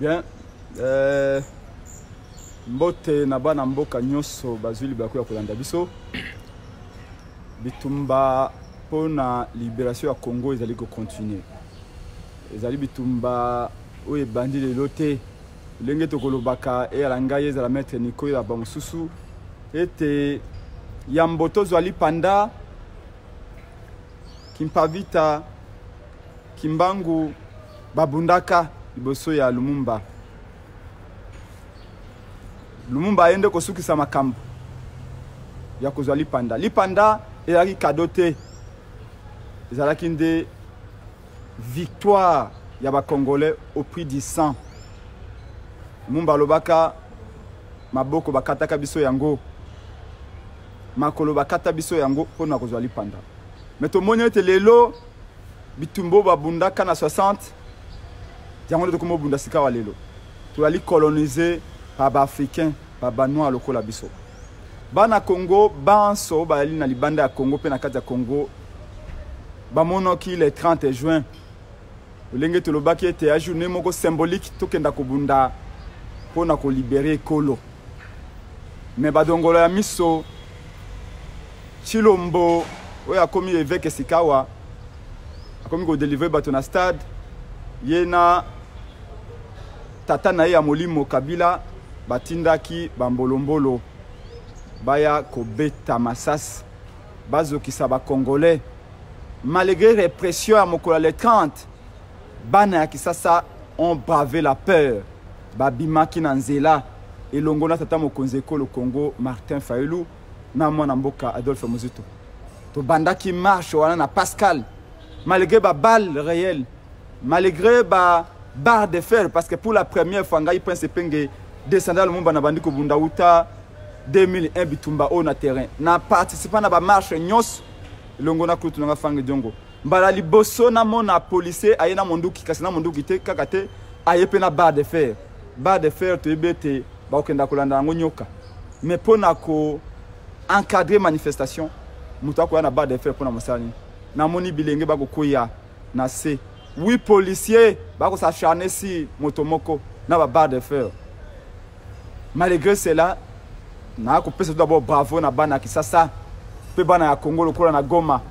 Bien. Mbote na bana mboka nyoso bazuli bakuya kolanda biso. Bitumba pona libération ya Congo ezali ko continuer. Ezali bitumba oye bandi lelo te. Lenge tokolobaka e alanga yeza la maître Nico ya bamususu ete yamboto zwali panda kimpavita kimbangu babundaka liboso ya Lumumba. Lumumba ayende kosukisa makambo ya kozwa lipanda. Lipanda ezalaki kado te. Ezalaki nde victoire ya ba Congolais au prix du sang. Lumumba lobaka maboko bakataka biso yango. Makolo bakata biso yango pona kozwa lipanda. Mais tomoni ete lelo bitumbo babundaka na 60 yango nde tokomo bunda sika wa lelo. Toali coloniser par ba-africain, par ba-noir lokola biso. Bana Congo, banso, bali na libanda ya Congo, pe na kati ya Congo, bamonoki le 30 juin. Olenge tolobaki ete ya journée moko symbolique tokenda kobunda pona ko libérer Kolo. Mais badongolo ya miso Chilombo, oya komi évêque Sikawa, akomi ko délivrer bato na stade, yena tata na ya Molimo Kabila batindaki bambolombolo baya kobeta masas bazokisa ba Congolais malgré répression à mokola les 30 bana ya Kisasa ont bravé la peur babimaki na nzela elongo na tata mokonzi ekolo Congo Martin Fayulu na mwana mboka Adolphe Muzito to bandaki marche wana na Pascal malgré ba balle réelle malgré ba barre de fer parce que pour la première fois ngai pense penge descendre le Lumumba na bandiko bunda uta 2001 bitumba au na terrain na participant na ba marche nyos longo na kutu nga fange jongo mbala liboso na mona policier ayena monduki kasi na monduki te kakate ayepe na barre de fer to ebete ba okenda kolanda ngo nyoka mais pona ko encadrer manifestation mutu akoya na barre de fer pona mosali na moni bilenge ba kokoya na se 8 policiers bako s'acharner si motomoko na ba barre de fer. Malgré cela, na ko pesa d'abord bravo na bana Kisasa, pe bana ya Congo lokola na Goma.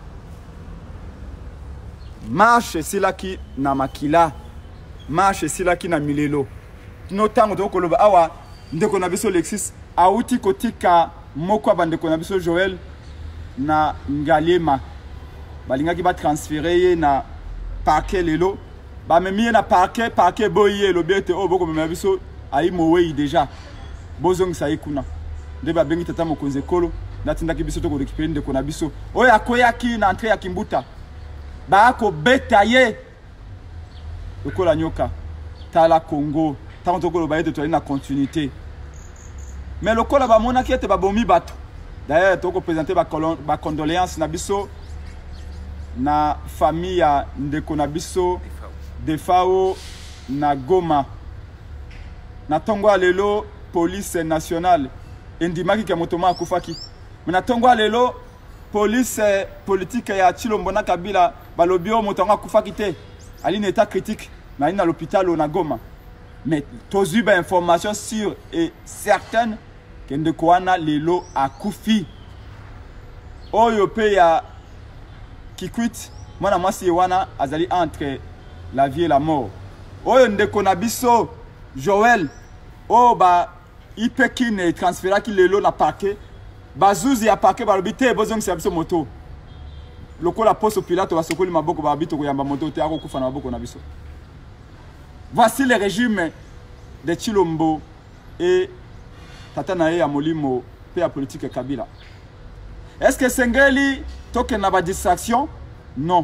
Marche silaki na Makila, marche silaki na Milelo. No tango to koloba awa ndeko na biso Lexis auti kotika moko bandeko na biso Joël na Ngalema. Balingaki ba transférer na parquet lelo ba memi na parquet boye lo bete o boko mema biso ayi mowe déjà bozong sa ikuna nde ba bengi tata mokonzi ekolo natindaki biso to ko récupérer ndeko na biso oyo akoyaki na entrée ya Kimbuta ba ko betaye lokola nyoka tala Congo tanto ko lo ba ete to na continuité mais lokola ba monaki ete ba bomi bato d'ailleurs to ko présenter ba condoléances na biso na famille ya ndeko na biso Defao na Goma na tongo lelo police nationale endimaki ke motoma akufaki mais na tongo lelo police politique ya Chilombo na Kabila balobio motonga akufaki te ali na état critique na ina l'hôpital na Goma mais tozu ba information sûre et certaine que ndeko wana lelo akufi oyo pe ya Kikwit mwana mwasi wana azali entre la vie et la mort. Oyo ndeko na biso Joël o ba ipeki ne transféra ki lelo na parquet bazuzi ya parquet balobite bozong sa biso moto lokola poste pilato basokoli maboko ba bito koyamba moto te akokufa na maboko na biso. Voici le régime de Chilombo et tata na ya Molimo pe ya politique Kabila. Est-ce que Sengeli toke na ba distraction? Non.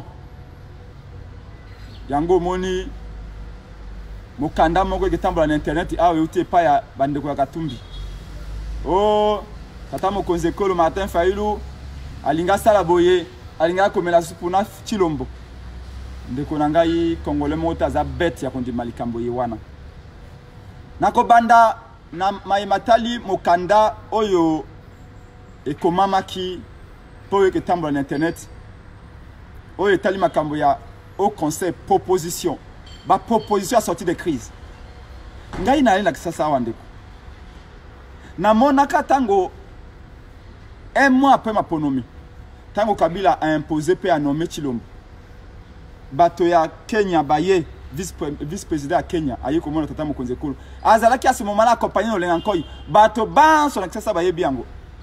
Yango moni mokanda moko ketambola na internet awe uti pa ya bandeko ya Katumbi. Oh, tata mokonzi ekolo Martin Fayulu alinga sala boye, alinga komela supuna Chilombo. Ndeko na ngai Congolais mota za bête ya kondima likambo ye wana. Nako banda na maimatali mokanda oyo ekomamaki po ketambola na internet. Oyo etali makambo ya au conseil proposition. Ma proposition à sortir de crise. ngai na la kisa sawa ndeko na monaka tango un mois après ma ponomi tango Kabila a imposé pe a nommé Chilombo bato ya Kenya baye vice-président à Kenya aye komona tata mokonzi ekolo azalaki à ce moment là accompagné no lenga nkoi bato banso na kisa baye biango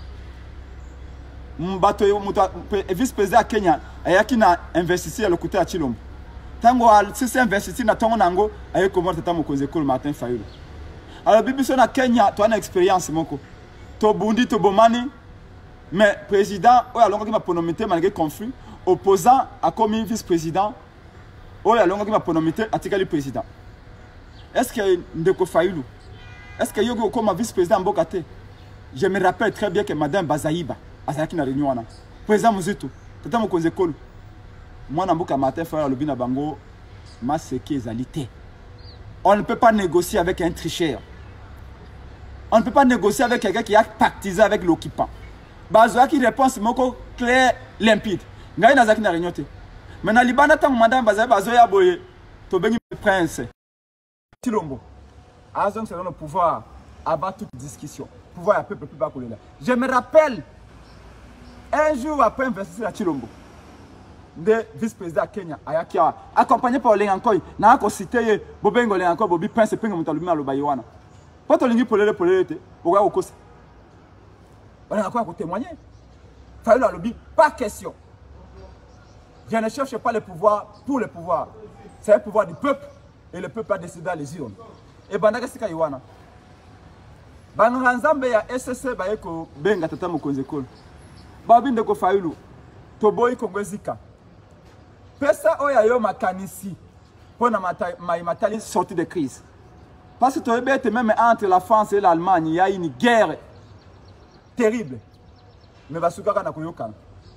bato vice-président à Kenya ayaki na investisseur le côté à Chilombo tango si c'est investi na tongo nango aye komona tata mokonzi ekolo Martin Fayulu. Alors bibiso na Kenya to ana expérience moko to bundi to bomani mais président o alonga ki ma ponomité malgré conflit opposant a comme vice-président o alonga ki ma ponomité atikali président. Est-ce que Ndeko Fayulu est-ce que yogo comme vice-président mbokate? Je me rappelle très bien que madame Bazaïba azaki na réunion wana président Muzito tata mokonzi ekolo mwana mboka Martin Fayulu alobi na bango maseke ezalité. On ne peut pas négocier avec un tricheur. On ne peut pas négocier avec quelqu'un qui a pactisé avec l'occupant. Bazoa qui réponse moko clair, limpide. Ngai nazaki na réunion te. Maintenant libana tant madame Bazoya boye to bengi prince. Chilombo. Azon selon le pouvoir avant toute discussion. Pouvoir à peuple plus bas que là. Je me rappelle un jour après investir à Chilombo. De vice-président à Kenya ayaki accompagné par Lengankoi na ko cité bobengo Lengankoi bobi prince penga mutalumi aloba yiwana. Pas to lingi polele te oga okosa. On a quoi à témoigner. Fayulu alobi pas question. Je ne cherche pas le pouvoir pour le pouvoir. C'est le pouvoir du peuple et le peuple a décidé à les urnes. Et bandaka sika yiwana. Banga nzambe ya SSC bayeko benga tata mokonzi ekolo. Babi Ndeko Fayulu toboyi kongwezika. Pesa oya yo makanisi pour na matali sortie de crise. Parce que tu es même entre la France et l'Allemagne, il y a une guerre terrible. Mais basuka kana koyoka.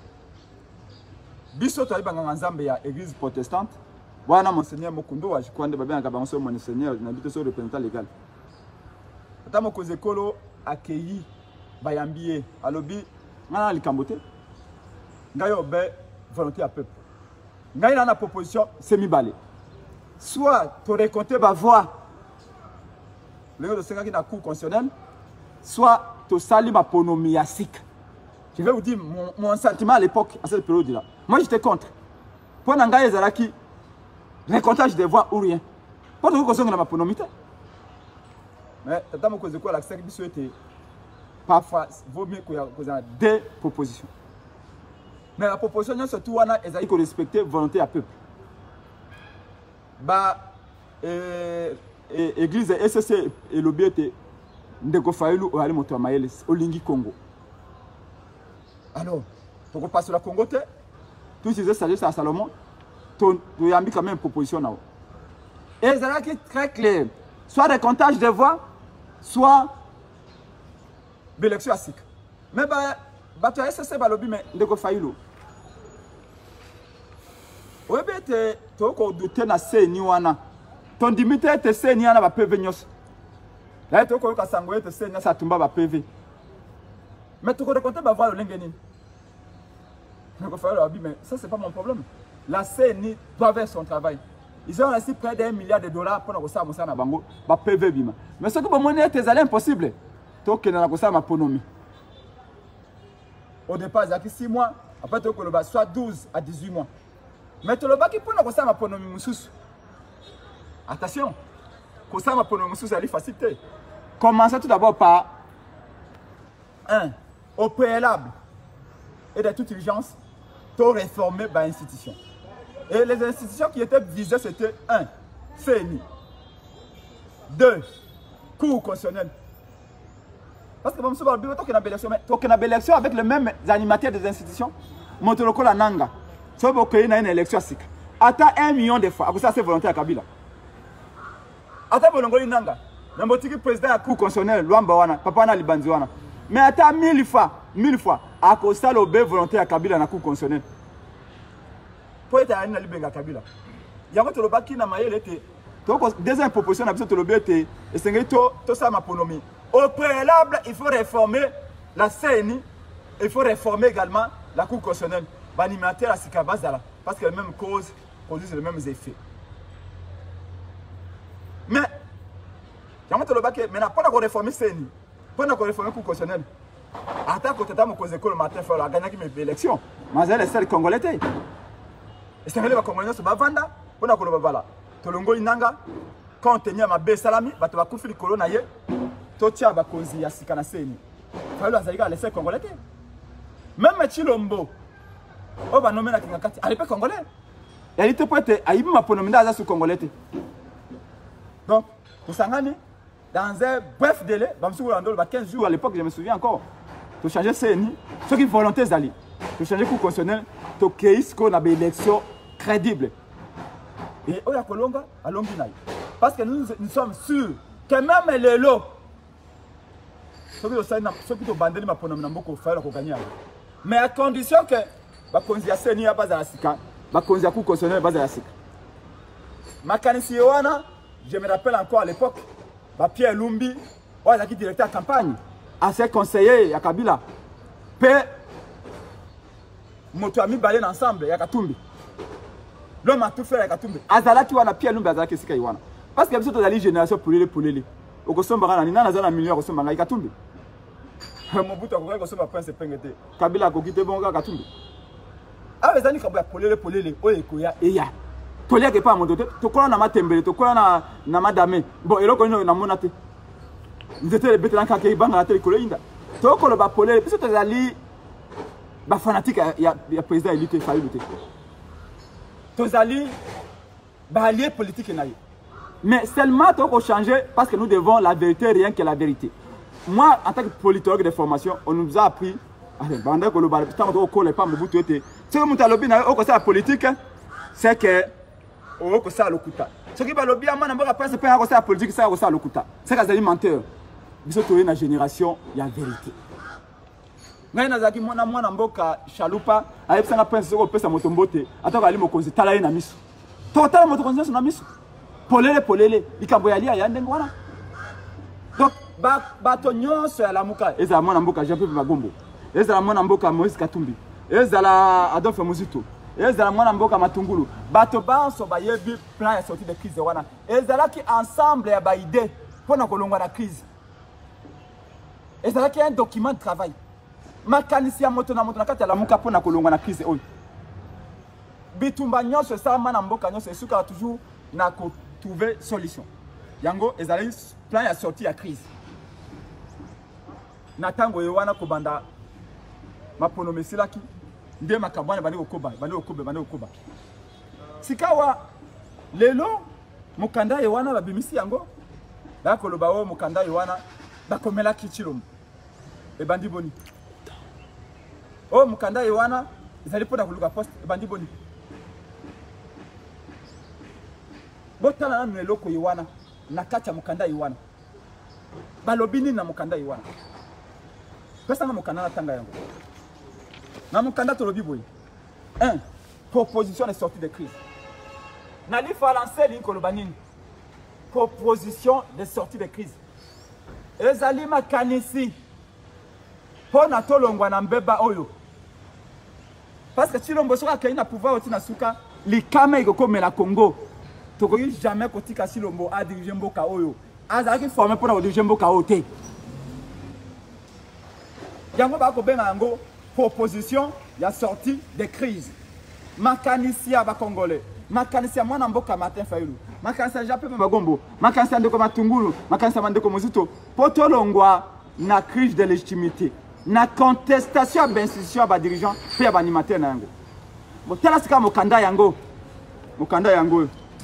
Biso to ibanga nzambe ya église protestante. Bwana monseigneur Mokundo wa Chikwande babia ngaba nso monseigneur na bito so représentant légal. Tata mokonzi ekolo accueilli bayambie alobi ngana likambote. Ngayo be volonté à peuple. Ngai na proposition semi-balé. Soit tu récolter ma voix, le de 5 ans qui n'a cours constitutionnel, soit tu salis ma ponomiastique. Je vais vous dire mon sentiment à l'époque, à cette période-là. Moi j'étais contre. Pour Nanga Zalaki, récoltage des voix ou rien. Pas de vous ma ponomité. Mais tata mo cause quoi la secte biso était parfois vaut mieux qu'il y ait des propositions. Mais la proposition surtout wana ezali ko respecter volonté à peuple. Ba église SSC et l'obéité Ndeko Fayulu o ali moto mayele olingi Congo. Alors, pour qu'on passe la Congo te tout ces sagesse à Salomon, tu yambi quand même une proposition là. Et ezali très clair, soit des comptages de voix, soit d'élection à SIC. Mais bah tu as SSC balobi mais Ndeko Fayulu. Oui, tu as douté na seni wana. Ton dimité te seni wana ba PV nyos. Là tu as sangoué te seni sa tumba ba PV. Mais tu as compté ba voir le lengeni. Mais ça c'est pas mon problème. La CENI doit faire son travail. Ils ont reçu près d'$1 milliard pour nous ça na bango ba PV bima. Mais ce que bon monnaie tes allé impossible. To que na ko ça ma ponomi. Au départ il y a 6 mois, après tu as soit 12 à 18 mois. Mais tu le bas qui peut nous ça ma ponomi mususu. Attention, que ça ma ponomi mususu c'est facilité. Commençons tout d'abord par 1. Au préalable et de toute urgence, tu réformer l'institution. Et les institutions qui étaient visées c'était 1. CENI. 2. Cour constitutionnel. Parce que tu as une élection avec les mêmes animateurs des institutions. Montoloko la Nanga. Si vous avez une élection, attends 1 million de fois. Ça, c'est volontaire à Kabila. Attends, vous avez Nanga. Vous avez le président de la Cour constitutionnelle, Luamba Wana, Papa Wana Libanzi Wana. Mais attends 1000 fois. À cause de ça, le volontaire à Kabila dans la Cour constitutionnelle. Pour être à Libéga Kabila. Il y a un autre qui n'a pas été. Deuxième proposition, on a besoin de l'obéité. Et c'est tout ça, ma ponomie. Au préalable, il faut réformer la CENI. Il faut réformer également la Cour constitutionnelle. L'animateur à Sikabazala. Parce que les mêmes causes produisent les mêmes effets. Mais, tu le bac, maintenant, pendant qu'on réforme CENI, pendant qu'on réforme le coup constitutionnel, attends que tu as cause le matin, il faut gagner mes élections. Mais elle est celle congolais. Et c'est que les Congolais se battent, pendant qu'on le bat. Tolongo Inanga, quand on tenait ma belle salami, tu vas couper le colon ailleurs, tu tiens à causer à Sikana CENI. Il faut aller laisser congolais. Même Chilombo, on va nommer la Kingakati, elle est pas congolais. Elle était peut-être à Ibima pour nommer dans congolais. Donc, pour Sangani, dans un bref délai, 15 jours à l'époque, je me souviens encore, tu changer CNI, ceux qui volontaires d'aller, tu changer le coup constitutionnel, tu créer ce qu'on a une élection crédible. Et on a Kolonga à Longinaï. Parce que nous sommes sûrs que même les lots, ceux qui ont bandé ma pour nommer beaucoup faire pour gagner. Mais à condition que la constitution CNI à base à la SICA, la constitution coup constitutionnel à base à la SICA. Ma canisiwana, je me rappelle encore à l'époque, Pierre Lumbi, il a directeur de campagne, à ses conseillers, à Kabila. Puis, moto ami balé ensemble, il y a Katumbi. L'homme a tout fait avec Katumbi. Azalaki wana Pierre Lumbi Azalaki Sika Iwana. Parce que vous avez une génération pour les. Au Kosom Barana, il y a un million de Kosom Katumbi. Mon bout à Kosom Prince Pengete. Kabila Kokite Bonga Katumbi. Ah, les années pour les, Oyekoya, et ya. Tolia qui pas mon doté, tu connais na matembele, tu connais na madame. Bon, et là qu'on a monate. Ils étaient les bêtes dans le banc à la télé coloïda. Tu connais ba polé, puis tu es allé ba fanatique, il y a président élu qui failli lutter. Tu es allé ba allié politique naïe. Mais seulement tu as changé parce que nous devons la vérité, rien que la vérité. Moi, en tant que politologue de formation, on nous a appris, pendant que le bar, tant que le pas me bouter. Tu sais, mon talobi na au conseil la politique, c'est que oh, que ça lokuta. Ce qui va le bien, man, on pense pas à la politique, ça ça lokuta. C'est que c'est menteur. Ils sont tous une génération, il y a vérité. Ngai nazaki mwana mwana mboka chalupa, ayepsa na prince ko pesa motombote, ataka ali mokonzi tala ye na miso. Totala motokonzi na miso. Polele, ikambo ya lia ya ndengo wana. Donc bato nyonso ya lamuka, eza mwana mboka Jean-Pierre Magombo. Eza mwana mboka Moïse Katumbi. Eza la Adolphe Muzito. Ezala mwana mboka Matungulu bato banso bayebi plan ya sortie de crise wana ezalaki ensemble ya ba idée pona kolongwa na crise ezalaki un document de travail makanisi ya moto na kati ya lamuka pona kolongwa na crise oyo bitumba nyonso esala na mboka nyonso esuka toujours na ko trouver solution yango ezalaki plan ya sortie ya crise na tango ye wana kobanda mapono mesilaki nde makabwana bandi kokoba sikawa lelo mukanda yewana babimisi yango bakoloba o mukanda yewana bakomela kichilombo ebandi boni o mukanda yewana ezali pona koluka poste ebandi boni botala na eloko yewana na kati ya mukanda yewana balobi nini na mukanda yewana pesa na mukanda na tanga yango. Dans mon candidat, 1. Proposition de sortie de crise. Nali Falancé, Linkolobanine. Proposition de sortie de crise. Ezali Makanisi. Pour Natolongwa Nambeba Oyo. Parce que si l'on veut qu'il y a pouvoir au Tinasuka, les caméras comme la Congo, tu ne jamais que si l'on veut diriger Mboka Oyo. Azaki formé pour diriger Mboka Oyo. Yango Bako Benango. Proposition, il y a sorti des crises. Makanisia ba Congolais. Makanisia mwana mboka Martin Fayulu. Makanisia Jean-Pierre Magombo. Makanisia Ndeko Matungulu. Makanisia Mandeko Mozito. Potolongwa na crise de légitimité. Na contestation d'institution ba dirigeant pe ba animateur na yango. Botela sika mokanda yango. Mokanda yango.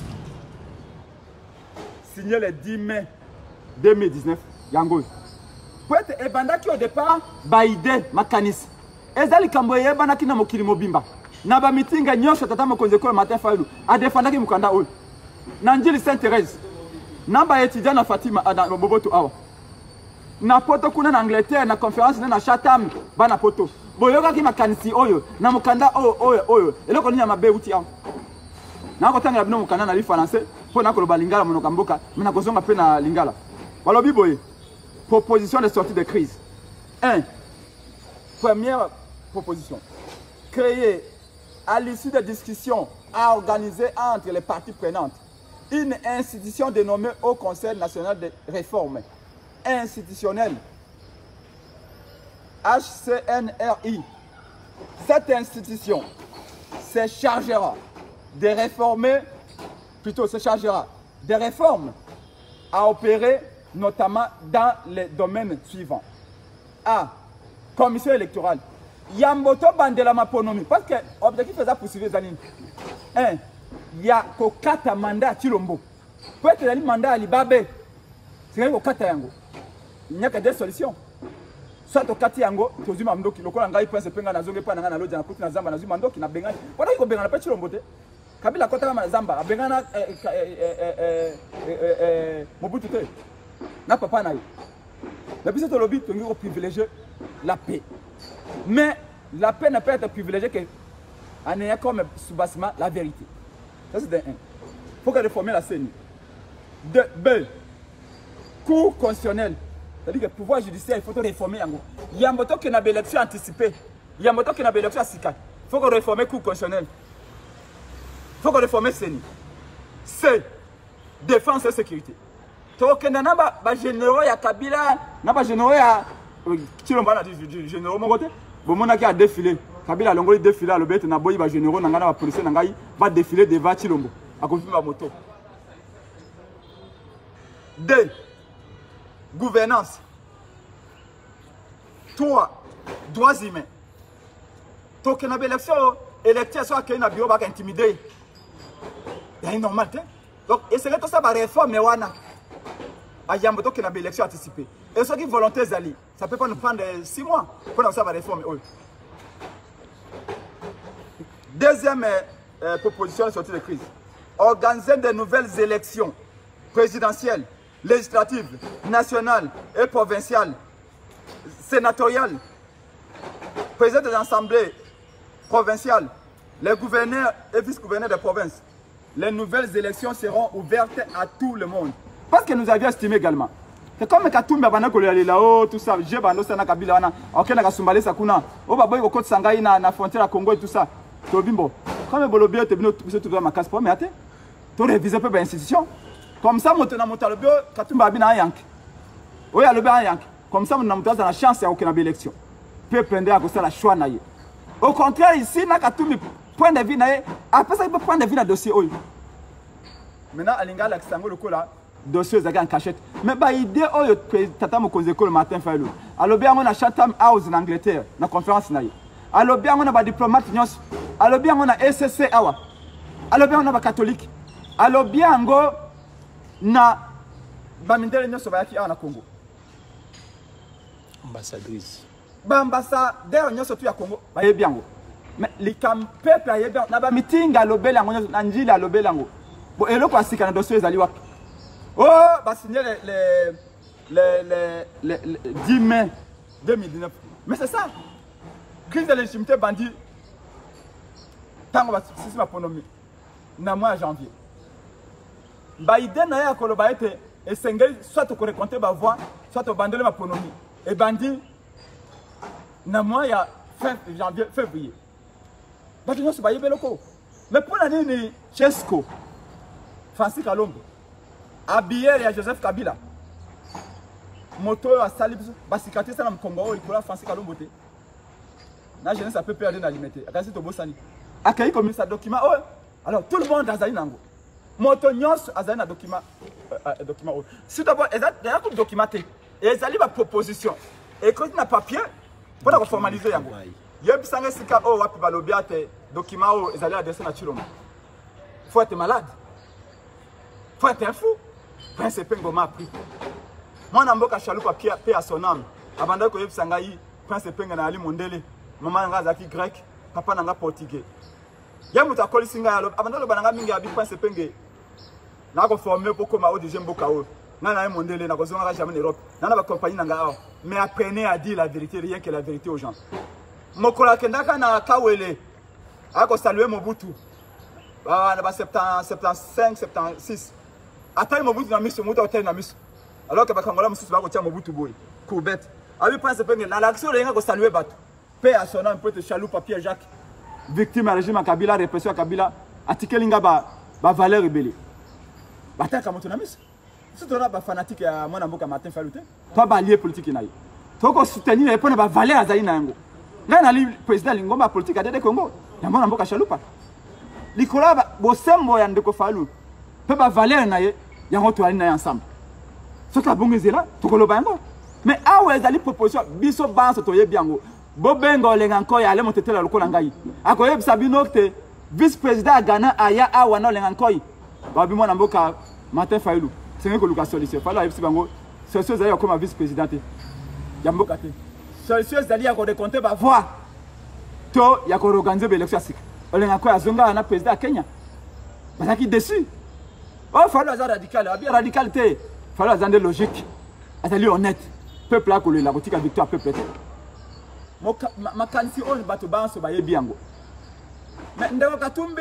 Signé le 10 mai 2019 yango. Peut-être ebandaki au départ ba idée Makanisi. Ezali kambo yebana kina mokili mobimba na ba mitinga nyosho tata mokonze ko Martin Fayulu a defendaki mukanda oyo na njili Sainte Thérèse na ba étudiant na Fatima na Boboto awa na poto kuna na Angleterre na conférence na Chatham bana poto boyoka ki makanisi oyo na mukanda oyo eloko nya mabe uti awa na ko tanga bino mukanda na li français pona ko loba lingala monoka mboka mena ko zonga pe na lingala balobi boye proposition de sortie de crise 1. Première proposition, créer à l'issue des discussions à organiser entre les parties prenantes une institution dénommée Haut Conseil national de réforme institutionnelle, HCNRI. Cette institution se chargera de réformer, plutôt se chargera des réformes à opérer notamment dans les domaines suivants. A. Commission électorale. Yamboto bandela maponomi. Parce que l'objectif est de poursuivre les années. 1. Il y a un mandat à Chilombo. Peut-être un mandat à Libabe. C'est un yango. Il n'y a que deux solutions. Soit au kati yango, tu as mandoki. Le cola ngai pense penga na zonge pa na lodja na puti na zamba na zuma mandoki na bengani. Voilà ko bengana pa Chilombo te. Kabila kota na zamba bengana Mobutu te. Na papa na yo. Mais puis c'est le lobby qui est privilégié la paix. Mais la paix ne peut être privilégiée qu'en ayant comme sous-bassement la vérité. Ça c'est de 1. Il faut que réformer la CENI. 2. B. Cour constitutionnelle. C'est-à-dire que le pouvoir judiciaire, il faut réformer. Il y a un moto qui a une élection anticipée. Il y a un moto qui a une élection à Sika. Il faut qu'on réforme la Cour constitutionnelle. Il faut qu'on réforme la CENI. C. Défense et sécurité. Donc, il y a des généraux, il y a Kabila, il y a des généraux, il y a des généraux, bon, on a défilé. Kabila a l'ongoli défilé, le bête, il y a des généraux, il y a des policiers, il va défiler devant Chilombo, à cause de la moto. 2. Gouvernance. 3. Droits humains. Donc, il y a des élections, électeurs sont accueillis dans le bureau, ils sont intimidés. Il y a une normalité. Donc, et c'est là que ça va réformer. Il y a une élection anticipée. Et ceux qui sont volontaires, ça ne peut pas nous prendre 6 mois pour que ça va réformer. Deuxième proposition de sortie de crise. Organiser de nouvelles élections présidentielles, législatives, nationales et provinciales, sénatoriales, président des assemblées provinciales, les gouverneurs et vice-gouverneurs des provinces. Les nouvelles élections seront ouvertes à tout le monde. Parce que nous avions estimé également. C'est comme Katumba là-haut, tout ça, j'ai bandé ça na Kabila wana, OK na Kasumbale sakuna. O baboy ko côte Sangai na frontière à Congo et tout ça. Tobimbo. Comme bolobio te bino tout tout ma casse pas mais attends. Tu réviser peu institution. Comme ça motona motalobio Katumba bina yank. Oya le ba yank. Comme ça on a chance à aucune élection. Peut prendre à cause la choix na. Au contraire ici na Katumbi point de vue na après ça il peut prendre de vue na dossier oyo. Maintenant alinga la Kisango le kola dossier zaga en cachette. Mais bah idée oyo tata mokonzeko le matin failo. Alors bien on a Chatham House en Angleterre na conférence na. Alors bien on a ba diplomate nyos. Alors bien on a SSC awa. Alors bien on a ba catholique. Alors bien ngo na ba mindele nyos ba yaki awa na Congo. Ambassadrice. Ba ambassadeur nyos tu ya Congo ba yebi ngo. Mais les peuple a yebi na ba meeting a lobela ngo na njili a lobela ngo. Bon eloko asika na dossier ezali wapi. Oh, bah signer les 10 mai 2019. Mais c'est ça. Crise de légitimité bandit. Tant qu'on va c'est ma ponomie. Na mois janvier. Bah idée na ya koloba ete et sengel soit au compter ba voix, soit au bandele ma ponomie. Et bandit na mois ya fin janvier février. Bah tu n'as pas yébé loko. Mais pour l'année ni Chesco. Francis Kalombo. Habillé à Joseph Kabila. Moto à Salib, Basikati, ça n'a pas Congo, il faut la Francis Kalombo. La jeunesse a peu perdre dans l'alimenter. Regardez ce beau sani. Accueilli comme ça document. Alors tout le monde a Zaï Nango. Moto Nyos a Zaï document. Si d'abord, il y a un documenté. Et ils allaient ma proposition. Et quand il y a papier, pour la formaliser. Il y a un peu de sika, oh, wapi balobiate, document, ils allaient adresser à Chilombo. Il faut être malade. Il faut être un fou. Prince Pengo m'a pris. Moi, je suis allé paix à son âme. Avant que je sois Prince Pengo na ali mondele. Maman ngazaki grec, papa nanga portugais. Ya muta koli singa yalo. Avant que bananga mingi abi Prince Pengo. Na ko former pour comme au deuxième bokawo. Na na mondele na ko zonga jamais en Europe. Na na ba compagnie nanga. Mais apprenez à dire la vérité, rien que la vérité aux gens. Mokola kendaka na kawele. Ako saluer Mobutu. Bah 75, 76. Attends Mobutu na mission, Mobutu hôtel na mission. Alors que Bakangola Mobutu va retirer Mobutu boy. Coubette. Abi Prince Pengo na l'action le nga ko saluer bato. Paix à son âme, peut-être Chalou Papier Jacques. Victime à régime à Kabila, répression à Kabila. Article linga ba valeur rebelle. bataka moto na miso si tona ba fanatique ya mwana mboka Martin Fayulu te to ba lié politique na ye to ko soutenir et pona ba valeur azali na yango nga na li président lingomba politique adede Congo ya mwana mboka Chalupa likola bosembo ya ndeko Fayulu pe ba valeur na ye yango to ali na ensemble soki abongezela tokoloba yango mais awa ezali proposition biso banso toyebi yango bobenga olenga nko ya ale motetela lokola ngai akoyebisa bino te vice président Ghana aya awa na olenga nko babi mwana mboka Martin Fayulu c'est que luka solution fala yebisi bango solution ezali comme vice président te ya mboka te solution ezali ya ko décompter ba voix to ya ko organiser ba élection sika olenga nko ya zonga na président ya Kenya bazaki dessus oh Fayulu aza radical abi radicalité Fayulu aza logique azali honnête peuple a kolé la boutique victoire peuple te makanisi oyo bato banso bayebi yango mais ndeko Katumbi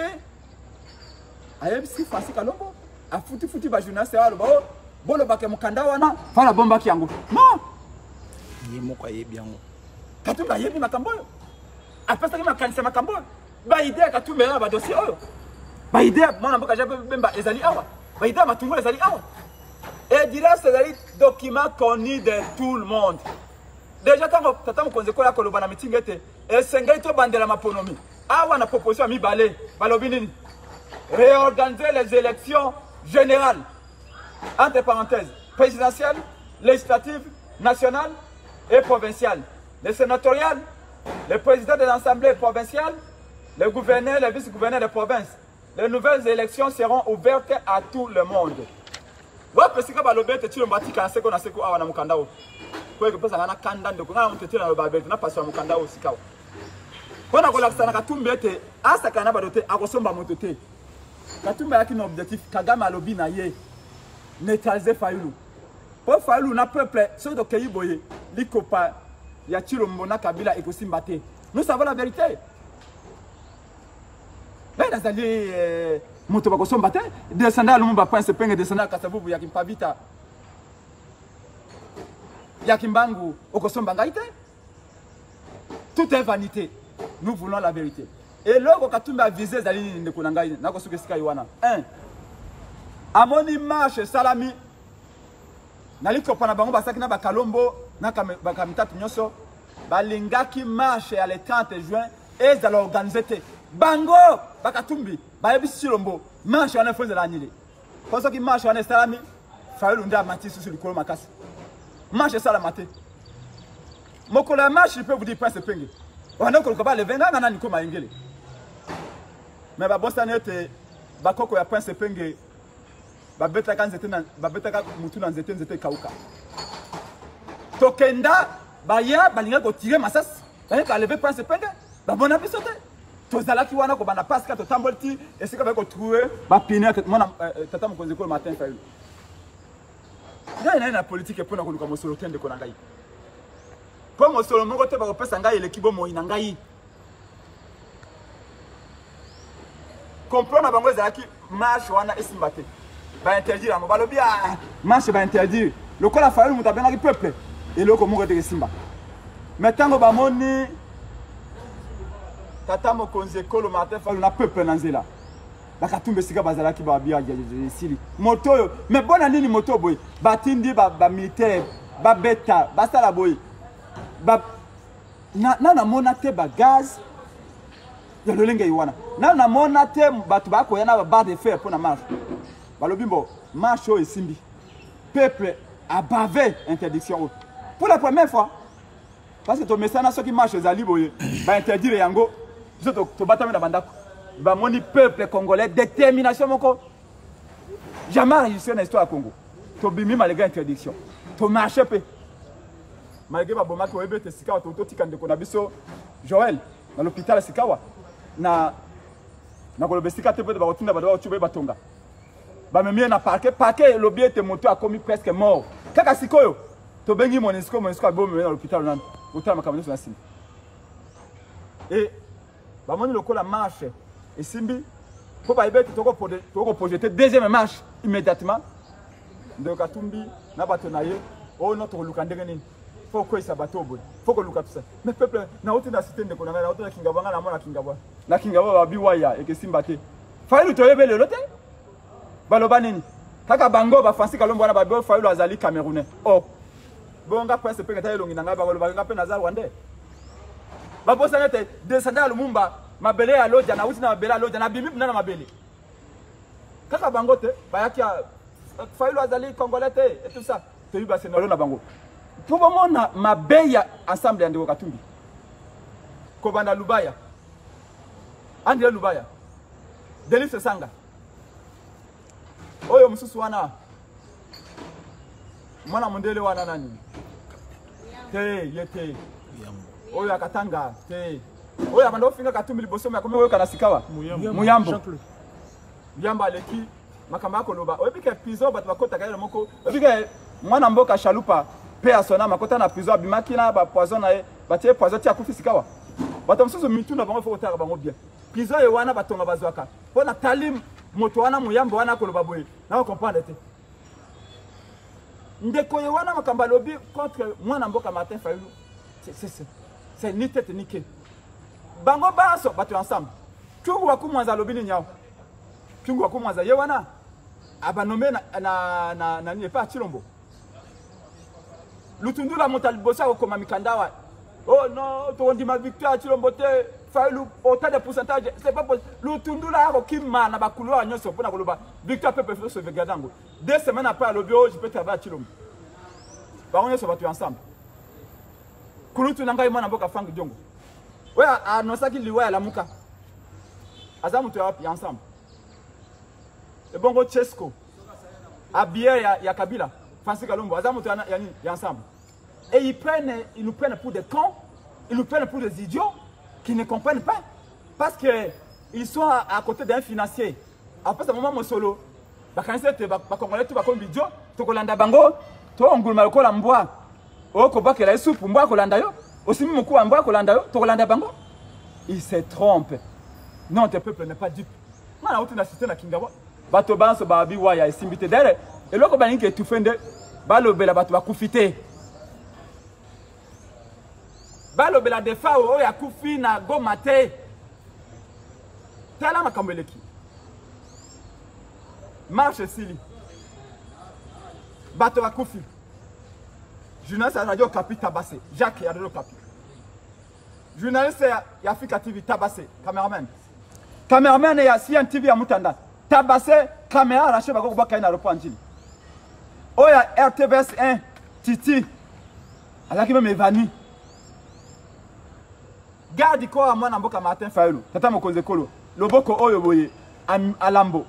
ayebisi Francis Kalombo afuti ba journaliste walo ba bolo bake mukanda wana fala bomba ki yango non yemoko ayebi yango Katumbi ayebi makambo oyo apesa ki makanisi makambo ba idée Katumbi na ba dossier oyo ba idée mwana mboka jabe bemba ezali awa ba idée matungo ezali awa et direct c'est document connu de tout le monde. Déjà quand tata mokonzi kola koloba na meeting ete esengeli to bandela maponomi. Awa na proposition mi balé, balobi nini? Réorganiser les élections générales. Entre parenthèses, présidentielles, législatives, nationales et provinciales. Les sénatoriales, les présidents de l'Assemblée provinciale, les gouverneurs, les vice-gouverneurs de province. Les nouvelles élections seront ouvertes à tout le monde. Wa pesika balobete tilo mbatika seko na seko awa na mukanda o. Kwa hiyo pesa ngana kanda ndoko ngana mtetela na babete na pasi wa mukanda o sikawa. Kona kola kusana Katumbi ete asa kana badote akosomba moto te. Katumbi yaki na objectif Kagame alobi na ye neutraliser Fayulu. Po Fayulu na peuple so do keyi boye likopa ya Tshilombo na Kabila ekosimba te. Nous savons la vérité. Ben nazali moto bakosomba te descendre Lumumba Prince Penge descendre Kasavubu ya Kimpavita ya Kimbangu okosomba ngai te. Tout est vanité. Nous voulons la vérité. Et logo Katumbi a visé zali ndeko na ngai na kosuke sika yiwana 1 amoni marche salami naliko pana bango basaki na bakalombo na bakamitatu nyoso balingaki marche ya le 30 juin et za l'organiser bango bakatumbi bayebisi Tshilombo marche wana fonze la nyile poso ki marche wana salami Fayulu nda mati susu likolo makasi marche salama te mokolo ya marche peut vous dire Prince Penge wana ko ba le venga na niko maingele mais ba bossa nete bakoko ya Prince Penge babeta kanzete na babeta ka mutu na nzete kauka tokenda baya balinga ko tirer masas baya ka lever Prince Penge ba bona biso te tozalaki wana ko bana passe ka to tambolti esika ba ko trouver ba piner mona tata mokonzi ko Martin Fayulu na politique pour na ko mosolo tende ko na ngai po mosolo moko te ba ko pesa ngai l'équipe mo ina ngai comprendre bango ezalaki marche wana esimba te ba interdire ngo balobi marche ba interdire lokola Fayulu muta benaki peuple et loko moko te esimba mais tango ba moni tata mokonzi ko Martin Fayulu na peuple na nzela bakatumbe sika bazalaki ba bia sili moto yo mais bona nini moto boy batindi ba militaire ba beta basala boy ba na mona te ba gaz ya lolenge yiwana na mona te batu bako yana ba barre de fer pour na marche balobi mbo marche o esimbi peuple a bavé interdiction pour la première fois parce que to mesana soki marche ezali boye ba interdire yango to batame na bandako ba moni peuple congolais détermination moko jamais réussi na histoire ya Congo to bimi malgré interdiction to marche pe malgré ba bomaki oyebe te sikawa to tika ndeko na biso Joël na l'hôpital sikawa na kolobesika te pe ba kotinda ba do chuba batonga ba memie na parquet lobi ete moto a commis presque mort kaka sikoyo to bengi monisco bo me na l'hôpital nan otama kamano na sima et ba moni lokola marche et simbi faut ba ibete toko projeter deuxième marche immédiatement de Katumbi na bato na ye o notre lukandenge nini faut ko isa bato boy faut ko luka tout ça mais peuple na ote na cité ndeko na ote na kingabanga na mona kingabwa na kingabwa ba biwaya et que simba te Fayulu to yebele lote baloba nini kaka bango ba Francis Kalombo wana ba Fayulu azali Camerounais. Oh. Bonga presse pe ngata elongi nanga ba koloba nga pe nazal Rwandais. Ba bosa nete descendre Lumumba mabele ya loja na uti na mabele ya loja na bimi na mabele. Kaka bango te ba yakia Fayulu azali Congolais te et tout ça. Te yuba senolo na bango. Pour bomona mabeya ensemble ya ndeko Katumbi. Kobanda Lubaya. André Lubaya. Delice Sanga. Oyo mususu wana. Mwana mondele wana nani? Te yete. Oyo akatanga te. Oyo abando finga Katumbi liboso me akomi oyo kana sikawa. Muyambo. Muyambo aleki makamba ko loba. Oyo bike pizo bat bakota kale moko. Oyo bike mwana mboka shalupa pe asona makota na pizo abimaki na ba poison na e batie poison ti akufi sikawa. Bato mususu mituna bango fo otaka bango bien. Pizo ye wana batonga bazwaka. Pona talim moto wana muyambo wana ko loba boye. Na comprendre te. Ndeko ye wana makamba lobi contre mwana mboka Martin Fayulu. C'est ni tête ni queue. Bango baso bato ensemble. Tungu wakumwanza lobi ni nyao. Tungu wakumwanza ye wana abanome na ni pas Chilombo. Lutundula motalibosa ko koma mikandawa. Oh non, tu dis ma victoire Chilombo te Fayulu autant de pourcentage, c'est pas possible. Lutundula ko kimma na bakulo nyonso pona koloba. Victoire peut se sauvegarder ngo. 2 semaines après le bio, je peux travailler à Chilombo. Bango nyonso batu ensemble. Kulutu nanga imana mboka fangi jongo. Ouais, anosaki liwa la muka. Azamu tu wapi ensemble. Et bongo Chesco. Abie ya Kabila. Francis Kalombo. Azamu tu ya ensemble. Et ils nous prennent pour des cons. Ils nous prennent pour des idiots qui ne comprennent pas. Parce que ils sont à côté d'un financier. Après ce moment, mon solo. Bakanise te bakongolais tout bakombi idiot. Tokolanda bango. To nguluma lokola mbwa. O ko bakela isupu mbwa kolanda yo. Aussi muku mbwa kolanda yo. Tokolanda bango. Il se trompe. Non, tes peuple n'est pas dupe. Mana uti na système na kingawa. Bato banso babi waya isimbite dere. Et loko baninke tufende balobela bato bakufite. Balobela defa o ya kufi na goma te. Tala makambeleki. Marche Sili. Bato bakufi. Journaliste à Radio Kapi tabassé. Jacques et Radio Kapi. Journaliste à Africa TV tabassé. Cameraman. Cameraman et à CN TV à Mutanda. Tabassé, caméra arraché bako baka na aéroport Njili. Oya RTVS 1 Titi. Alaki même évanoui. Garde ko a mwana mboka Martin Fayulu. Tata mokonze kolo. Loboko oyo boye alambo.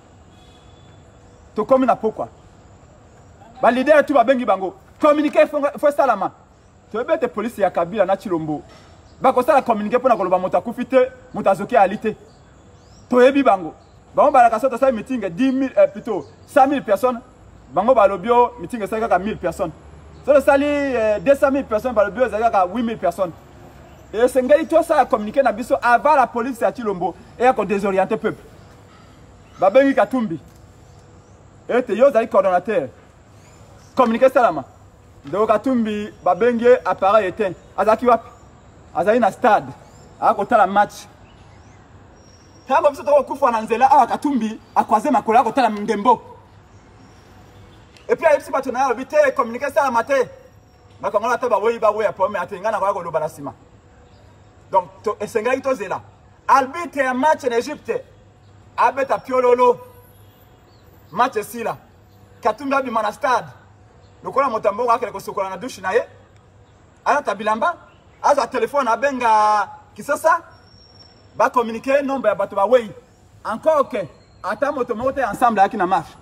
To komi na pokwa. Ba leader tu ba bengi bango. Communiquer faut salama. To bete police ya Kabila na Chilombo. Ba ko sala communiquer pona koloba moto akufite, moto azoki alite. To yebi bango. Bango ba la kasota sa meeting 10 000 plutôt 100 000 personnes. Bango ba lobio meeting sa ka 1000 personnes. So le sali 200 000 personnes ba lobio za ka 8000 personnes. Et c'est ngai to ça communiquer na biso avant la police ya Chilombo et ko désorienter peuple. Ba bengi Katumbi. Et te yo zali coordonnateur. Communiquer salama. Donc Katumbi ba bengi appareil éteint. Azaki wapi? Azali na stade. Akota la match. Kama biso to kufa na nzela awa Katumbi akwaze makola akota la ndembo. Et puis ayipsi bato na lobité communiquer salama te. Bakongola to ba woyi ba woya po me atenga na ko loba na sima. Donc esengai to zela. Arbitre un match en Égypte. Abeta piololo. Match sila. Katumbi bi mana stade. Lokola motambo akele ko sokola na douche na ye. Ala tabilamba. Aza téléphone abenga kisasa. Ba communiquer nombre ya bato ba wey. Encore que ata moto mote ensemble aki na marche.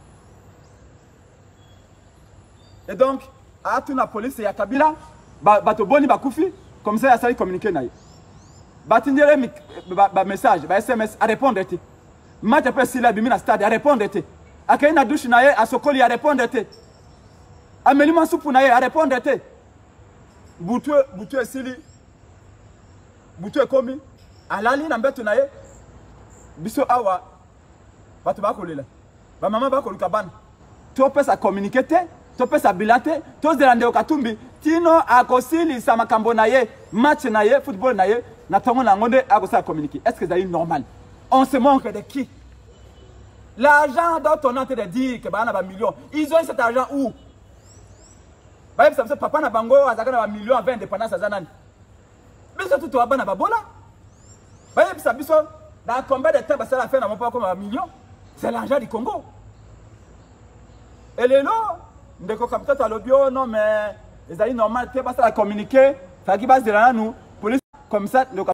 Et donc a tout la police ya Kabila bato boni bakufi comme ça ya sali communiquer na ye. Batindele ba message ba SMS a répondre te. Match après sila bimi na stade a répondre te. Akay na douche na ye a sokoli a répondre te. Amelima soupu na ye a répondre te. Butu esili. Butu ekomi. Alali na mbeto na ye. Biso awa. Bato bakolela. Ba mama bakoluka bana. To pesa communiquer te. To pesa bilate. To zelande Katumbi. Tino akosili sa makambo na ye. Match na ye. Football na ye. Na tongo na ngonde akosa communiquer. Est-ce que c'est normal? On se manque de qui? L'argent dont on est en train de dire que bah, on a un million, ils ont cet argent où? Bah, papa n'a pas un million avec indépendance à Zanan. Mais surtout, tu as un babola. Bah, dans combien de temps ça la fait dans comme un million? C'est l'argent du Congo. Et les lots, de comme ça, tu as le bio, non, mais les amis normal, tu vas communiquer, ça qui passe de là, nous, police, comme ça, le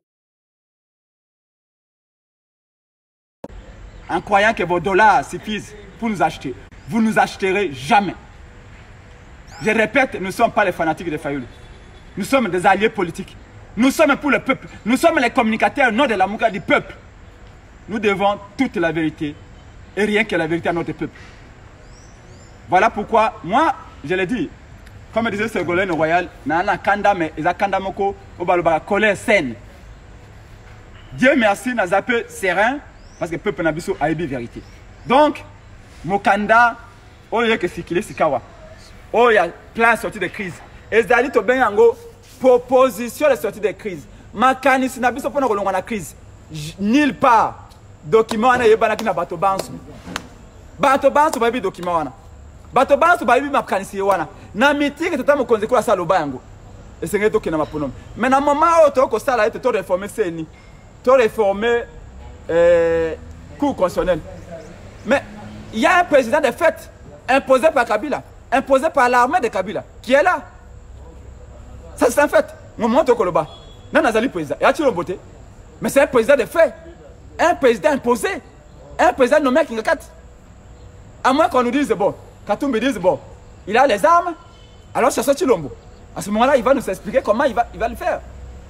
en croyant que vos dollars suffisent pour nous acheter. Vous ne nous achèterez jamais. Je répète, nous ne sommes pas les fanatiques de Fayoulou. Nous sommes des alliés politiques. Nous sommes pour le peuple. Nous sommes les communicateurs, non de la mouka du peuple. Nous devons toute la vérité et rien que la vérité à notre peuple. Voilà pourquoi, moi, je l'ai dit, comme disait Ségolène Royal, Nana Kanda, mais ils ont Kanda Moko, au Balobara, colère saine. Dieu merci, nous avons peu serein. Parce que le peuple n'a pas la vérité. Donc, Mokanda, il y a que Sikile Sikawa. Il y a plein de sorties de crise. Et Zali to ben yango proposition de sortie de crise. Makani n'a pas de la crise. Nulle part. Document na yebana ki na bato bansu. Bato bansu ba bi document wana. Bato bansu ba bi makanisi wana. Na meeting tata mo konze kula salo bango. Et c'est ngé to kina maponom. Mais na moment o to ko sala ete to réformer seni. To réformer cour constitutionnel. Mais il y a un président de fait imposé par Kabila, imposé par l'armée de Kabila, qui est là. Ça c'est un fait. On monte au Koloba. Non, Nazali président. Il y a toujours beauté. Mais c'est un président de fait. Un président imposé. Un président nommé Kingakat. À moins qu'on nous dise, bon, Katoum me dise, bon, il a les armes, alors c'est sorti Lombo. À ce moment-là, il va nous expliquer comment il va le faire.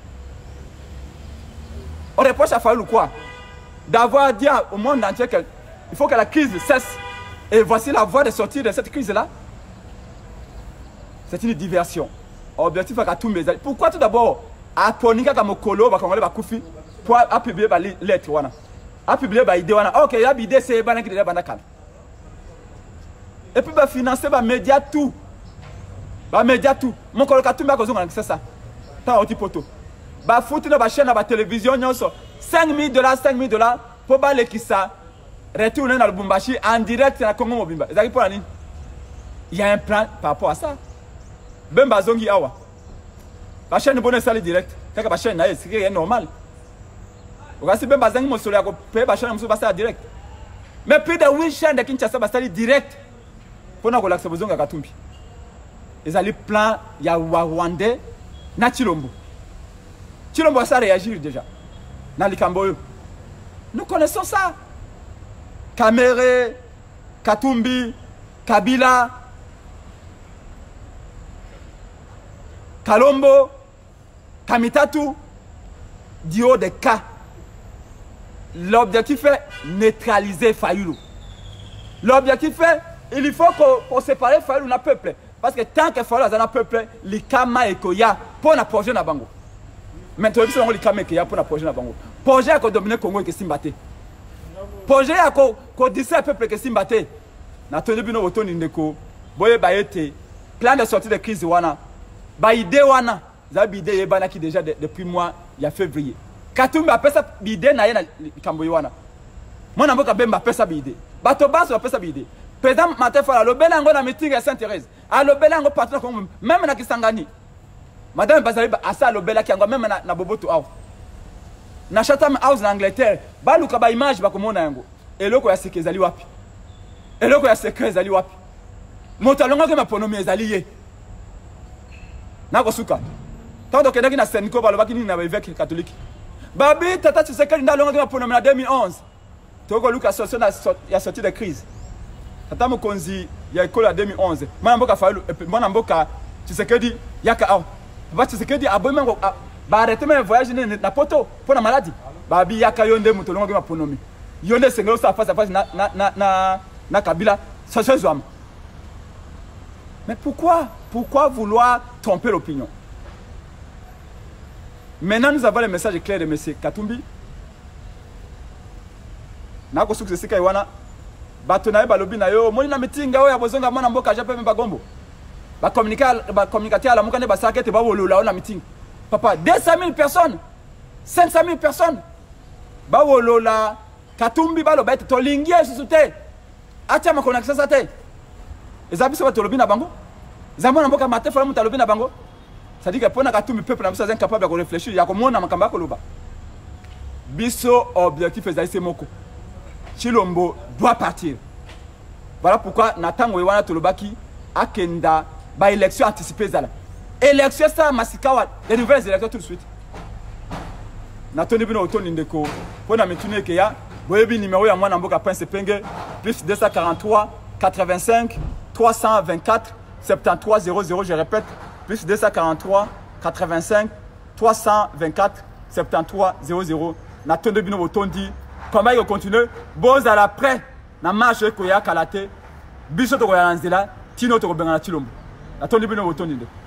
On reproche à Fayoulou quoi? D'avoir dit au monde entier qu'il faut que la crise cesse. Et voici la voie de sortir de cette crise-là. C'est une diversion. Objectif à tout mes amis. Pourquoi tout d'abord, à Ponika Kamokolo, pour publier les lettres, à publier les idées, ok, il y a des idées, c'est des idées. Et puis, financer les médias tout. Les médias tout. Mon collègue a tout c'est ça. Tant au poteau. Bah, foutre la chaîne à la télévision, 5 000 $, 5 000 $, pour les qui ça, retourner dans le Bumbashi en direct dans le Congo Mobimba. Il y a un plan par rapport à ça. Bemba Zongi Awa. La chaîne est bonne salle direct. Quand la chaîne est, c'est normal. Vous voyez, Bemba Zongi Mosolia, paye la chaîne en direct. Mais plus de 8 chaînes de Kinshasa, c'est direct. Pour nous, c'est besoin de Katumbi. Ils ont le plan, il y a Rwandais, Nachilombo. Chilombo, ça réagir déjà. Nous connaissons ça. Kamere, Katumbi, Kabila, Kalombo, Kamitatu, du haut des cas. L'objectif est neutraliser Fayoulou. L'objectif est, il faut qu'on sépare Fayoulou du peuple. Parce que tant que Fayoulou est un peuple, les Kama et Koya, pour la projet na bango. Maintenant, il faut que les Kama et Koya pour la projet na bango. Projet à dominer le Congo et Simbate. Projet à dire à peuple que Simbate. Nathalie Bino Otoni Ndeko, Boye Bayete, plan de sortie de crise Wana, Baïdé Wana, Zabide Yebana qui déjà depuis mois, il y a février. Katumbi appelle ça Bide na yena Kamboy Wana. Moi, je n'ai pas appelé ça Bide. Batoba, je appelle ça Bide. Président Matefala, le Belango na meeting à Sainte-Thérèse, à le Belango partenaire comme même na Kisangani. Madame Bazali, à ça, le Bela qui a même na Boboto House. Na Chatham House en Angleterre, baluka ba image ba komona yango. Eloko ya seke ezali wapi? Eloko ya seke ezali wapi? Moto alonga ke maponomi ezali ye. Nako suka. Tanto kendaki na Senko balobaki ni na évêque catholique. Babi tata Tshisekedi ndalonga ke maponomi na 2011. Toko luka solution ya sortie de crise. Tata Mokonzi ya école ya 2011. Mwana mboka Fayoulou et puis mwana mboka Tshisekedi yaka aw. Ba Tshisekedi abomengo ba arrêter même voyage na poto pour la maladie. Babi yaka yonde muto longa ke maponomi. Yonde sengelo sa face à face na Kabila ça se joue. Mais pourquoi vouloir tromper l'opinion? Maintenant nous avons le message clair de M. Katumbi. Nako suku sika iwana bato na balobi na yo moni na mitinga oya bozonga mwana mboka jape memba gombo. Ba communicateur la mukane ba sakete ba wolola na meeting. Papa 200 000 personnes, 500 000 personnes. Ba wolola Katumbi baloba ete tolingi susu te. Atia makona kisasa te. Eza biso batolobi na bango. Zambo na mboka mate fala mutalobi na bango. Ça dit que pour Katumbi peuple na biso incapable de réfléchir, ya komona makamba koloba. Biso objectif ezali moko. Chilombo doit partir. Voilà pourquoi Natango Ewana Tolobaki akenda ba élection anticipée zala. Élection ça masikawa les nouvelles élections tout de suite. Natoni bino otoni ndeko pona mitune ke ya boyebi numéro ya mwana mboka Prince Penge plus 243 85 324 73 00 je répète plus 243 85 324 73 00 Natoni bino otondi comment il continue bon à la près na marche ko ya kalate biso to ko ya nzela tino to ko benga na Chilombo Natoni bino otondi